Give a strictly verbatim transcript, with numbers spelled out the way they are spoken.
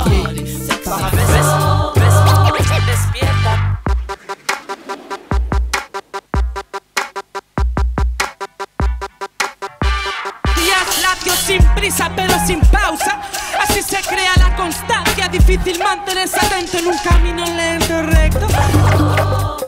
body se para beso, beso, despierta. Días latios sin prisa pero sin pausa. Así se crea la constancia. Difícil mantenerse atento en un camino lento recto.